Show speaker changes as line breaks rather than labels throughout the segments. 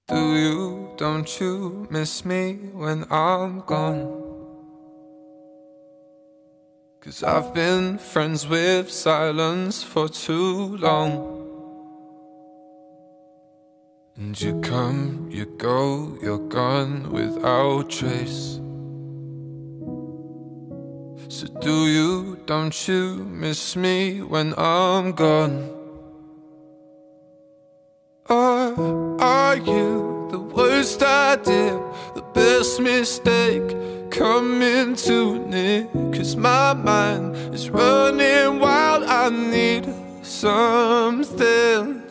Do you, don't you miss me when I'm gone? 'Cause I've been friends with silence for too long. And you come, you go, you're gone without trace. So do you, don't you miss me when I'm gone? Or are you the worst idea, the best mistake coming too near? 'Cause my mind is running wild, I need something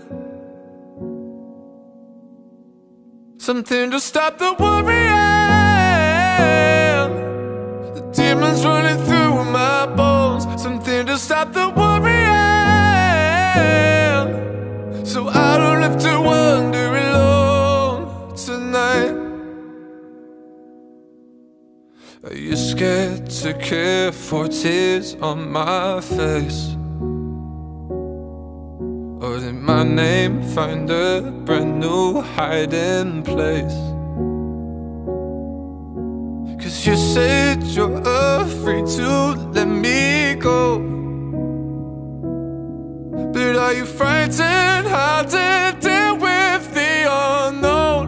to stop the worrying, the demons running through my bones. Something to stop the worrying, so I don't have to wander alone tonight. Are you scared to care for tears on my face? Or did my name find a brand new hiding place? 'Cause you said you're afraid to let me go, but are you frightened how to deal with the unknown?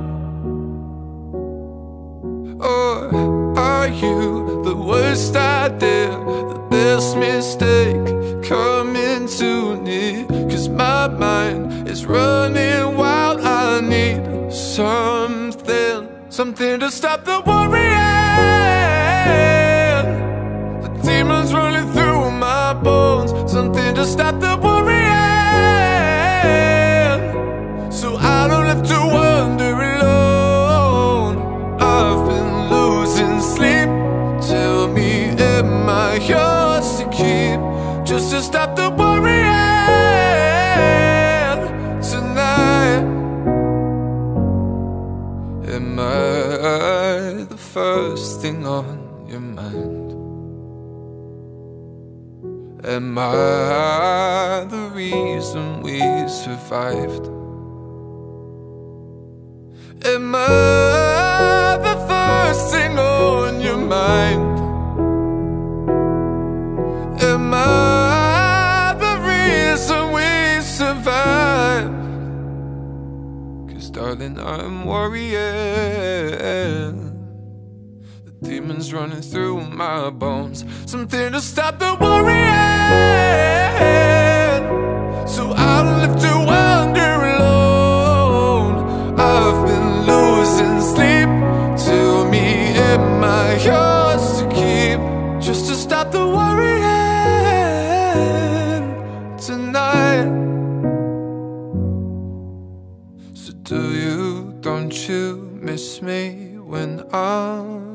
Or are you the worst idea, the best mistake coming too near? 'Cause my mind is running wild, I need something to stop the worrying, the demons running through my bones. Something to stop the worrying, so I don't have to wander alone. I've been losing sleep, tell me am I yours to keep, just to stop the worrying tonight? Am I the first thing on your mind? Am I the reason we survived? Am I the first thing on your mind? Am I the reason we survived? 'Cause darling, I'm worrying, the demons running through my bones. Something to stop the worrying, so I don't have to wander alone. I've been losing sleep, tell me am I yours to keep, just to stop the worrying tonight. So do you, don't you miss me when I'm